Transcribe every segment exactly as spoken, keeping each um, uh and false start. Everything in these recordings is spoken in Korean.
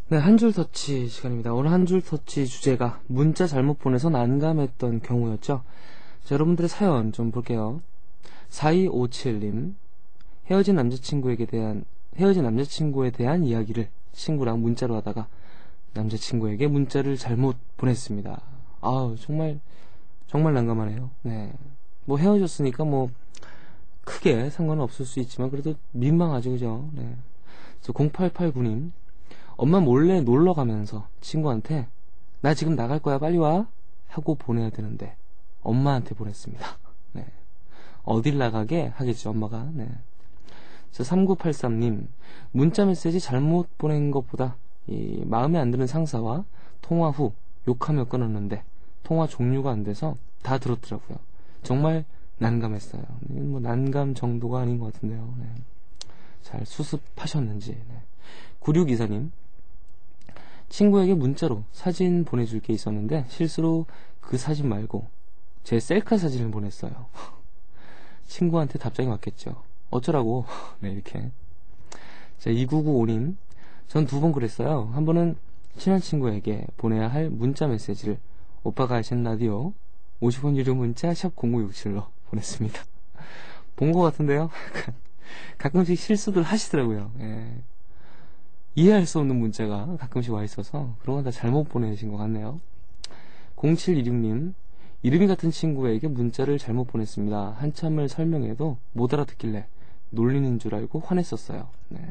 네, 한 줄 터치 시간입니다. 오늘 한 줄 터치 주제가 문자 잘못 보내서 난감했던 경우였죠. 자, 여러분들의 사연 좀 볼게요. 사이오칠 님, 헤어진 남자친구에게 대한 헤어진 남자친구에 대한 이야기를 친구랑 문자로 하다가 남자친구에게 문자를 잘못 보냈습니다. 아우, 정말 정말 난감하네요. 네, 뭐 헤어졌으니까 뭐 크게 상관은 없을 수 있지만 그래도 민망하죠, 그죠? 네. 공팔팔구 님, 엄마 몰래 놀러 가면서 친구한테 나 지금 나갈 거야 빨리 와 하고 보내야 되는데 엄마한테 보냈습니다. 네. 어딜 나가게 하겠죠, 엄마가. 네. 자, 삼구팔삼 님, 문자 메시지 잘못 보낸 것보다 이 마음에 안 드는 상사와 통화 후 욕하며 끊었는데 통화 종료가 안 돼서 다 들었더라고요. 정말 난감했어요. 뭐 난감 정도가 아닌 것 같은데요. 네. 잘 수습하셨는지. 네. 구육이사 님, 친구에게 문자로 사진 보내줄 게 있었는데 실수로 그 사진 말고 제 셀카 사진을 보냈어요. 친구한테 답장이 왔겠죠. 어쩌라고. 네, 이렇게. 자, 이구구오 님, 전 두 번 그랬어요. 한 번은 친한 친구에게 보내야 할 문자 메시지를 오빠가 하신 라디오 오십 원 유료 문자 샵 공구육칠로 보냈습니다. 본 것 같은데요. 가끔씩 실수들 하시더라고요. 예. 이해할 수 없는 문자가 가끔씩 와 있어서 그런 건 다 잘못 보내신 것 같네요. 공칠이육 님, 이름이 같은 친구에게 문자를 잘못 보냈습니다. 한참을 설명해도 못 알아듣길래 놀리는 줄 알고 화냈었어요. 네.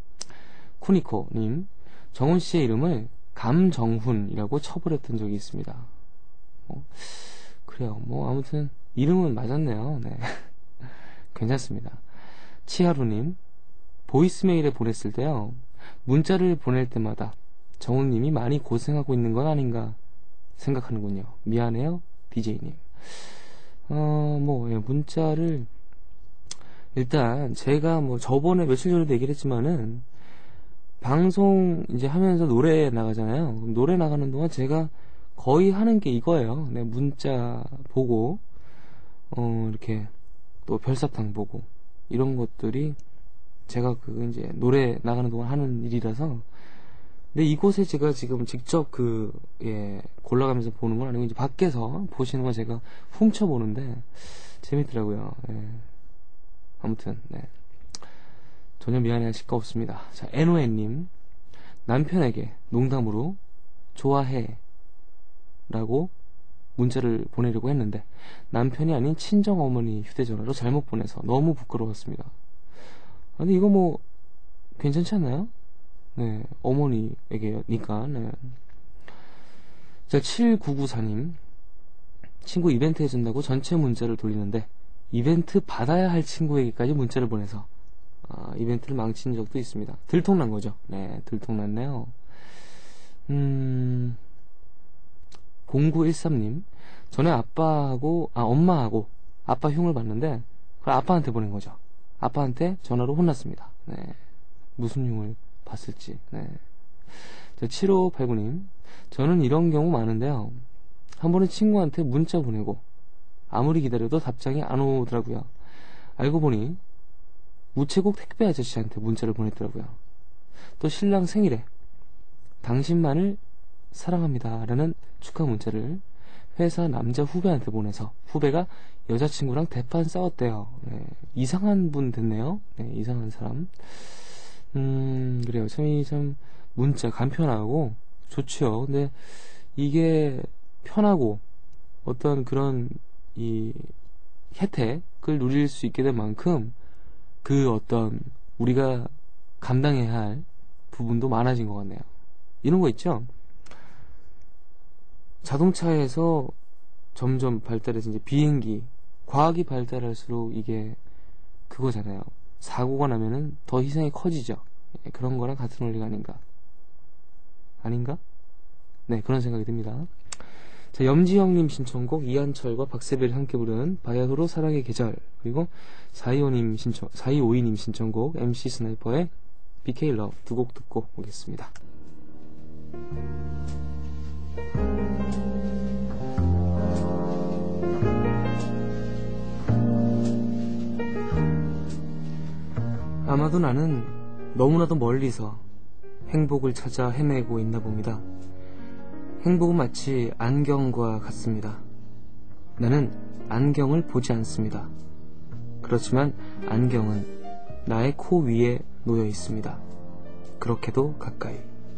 쿠니코님, 정훈씨의 이름을 감정훈이라고 처벌했던 적이 있습니다. 어, 그래요. 뭐 아무튼 이름은 맞았네요. 네. 괜찮습니다. 치하루님, 보이스메일에 보냈을 때요, 문자를 보낼 때마다 정훈님이 많이 고생하고 있는 건 아닌가 생각하는군요. 미안해요, 디제이님. 어, 뭐, 예, 문자를, 일단, 제가 뭐, 저번에 며칠 전에도 얘기를 했지만은, 방송 이제 하면서 노래 나가잖아요. 그럼 노래 나가는 동안 제가 거의 하는 게 이거예요. 네, 문자 보고, 어, 이렇게, 또 별사탕 보고, 이런 것들이 제가 그 이제 노래 나가는 동안 하는 일이라서. 근데 이곳에 제가 지금 직접 그, 예, 골라가면서 보는 건 아니고 이제 밖에서 보시는 건 제가 훔쳐보는데 재밌더라고요. 예. 아무튼, 네. 전혀 미안해하실 거 없습니다. 자, 에노에님, 남편에게 농담으로 좋아해 라고 문자를 보내려고 했는데 남편이 아닌 친정어머니 휴대전화로 잘못 보내서 너무 부끄러웠습니다. 근데 이거 뭐 괜찮지 않나요? 네, 어머니에게니까. 네. 자, 칠구구사 님, 친구 이벤트 해준다고 전체 문자를 돌리는데 이벤트 받아야 할 친구에게까지 문자를 보내서 아, 이벤트를 망친 적도 있습니다. 들통난 거죠. 네, 들통났네요. 음, 공구일삼 님, 전에 아빠하고 아 엄마하고 아빠 흉을 봤는데 그걸 아빠한테 보낸 거죠. 아빠한테 전화로 혼났습니다. 네, 무슨 흉을 봤을지. 네. 칠오팔구 님, 저는 이런 경우 많은데요. 한 번은 친구한테 문자 보내고 아무리 기다려도 답장이 안 오더라고요. 알고 보니 우체국 택배 아저씨한테 문자를 보냈더라고요. 또 신랑 생일에 당신만을 사랑합니다 라는 축하 문자를 회사 남자 후배한테 보내서 후배가 여자친구랑 대판 싸웠대요. 네, 이상한 분 됐네요. 네, 이상한 사람. 음, 그래요. 참, 이 참, 문자 간편하고 좋죠. 근데 이게 편하고 어떤 그런 이 혜택을 누릴 수 있게 된 만큼 그 어떤 우리가 감당해야 할 부분도 많아진 것 같네요. 이런 거 있죠? 자동차에서 점점 발달해서 이제 비행기, 과학이 발달할수록 이게 그거잖아요. 사고가 나면은 더 희생이 커지죠. 예, 그런 거랑 같은 원리가 아닌가? 아닌가? 네, 그런 생각이 듭니다. 자, 염지영님 신청곡 이한철과 박세별이 함께 부르는 바야흐로 사랑의 계절, 그리고 사이오님 신청, 사이오이님 신청곡 엠씨 스나이퍼의 비케이 러브 두 곡 듣고 오겠습니다. 아마도 나는 너무나도 멀리서 행복을 찾아 헤매고 있나 봅니다. 행복은 마치 안경과 같습니다. 나는 안경을 보지 않습니다. 그렇지만 안경은 나의 코 위에 놓여 있습니다. 그렇게도 가까이.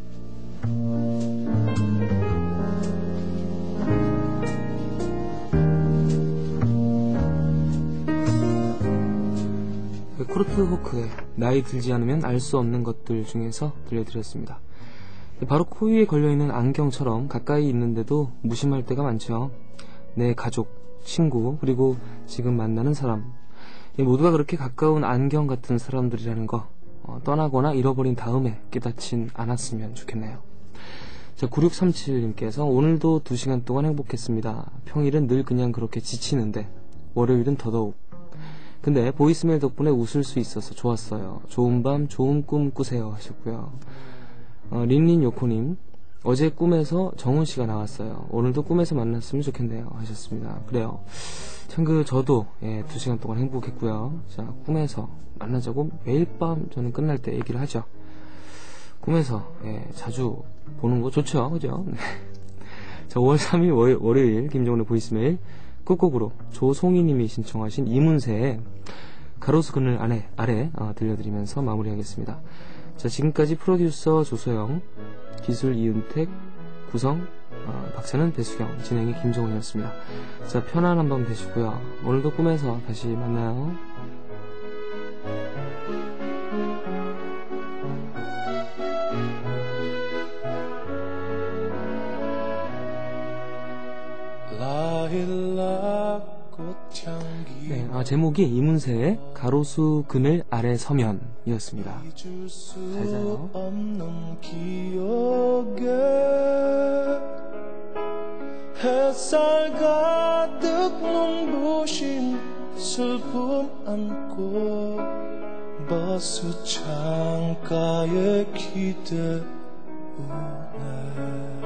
코르트 호크의 나이 들지 않으면 알 수 없는 것들 중에서 들려드렸습니다. 바로 코 위에 걸려있는 안경처럼 가까이 있는데도 무심할 때가 많죠. 내 가족, 친구, 그리고 지금 만나는 사람, 모두가 그렇게 가까운 안경 같은 사람들이라는 거, 어, 떠나거나 잃어버린 다음에 깨닫진 않았으면 좋겠네요. 자, 구육삼칠님께서 오늘도 두 시간 동안 행복했습니다. 평일은 늘 그냥 그렇게 지치는데 월요일은 더더욱. 근데 보이스메일 덕분에 웃을 수 있어서 좋았어요. 좋은 밤 좋은 꿈 꾸세요 하셨고요. 어, 린린 요코님, 어제 꿈에서 정훈씨가 나왔어요. 오늘도 꿈에서 만났으면 좋겠네요 하셨습니다. 그래요, 참 그 저도 예, 두 시간 동안 행복했고요. 자, 꿈에서 만나자고 매일 밤 저는 끝날 때 얘기를 하죠. 꿈에서 예, 자주 보는 거 좋죠, 그죠? 자, 오월 삼일 월, 월요일 김정은의 보이스메일 끝곡으로 조송희님이 신청하신 이문세의 가로수 그늘 아래, 아래 어, 들려드리면서 마무리하겠습니다. 자, 지금까지 프로듀서 조소영, 기술 이은택, 구성 어, 박찬은, 배수경, 진행의 김정은이었습니다. 자, 편안한 밤 되시고요. 오늘도 꿈에서 다시 만나요. 네, 아, 제목이 이문세의 가로수 그늘 아래 서면이었습니다. 잘 자요. 햇살 가득 눈부신 슬픔 안고 버스 창가에 기대우네.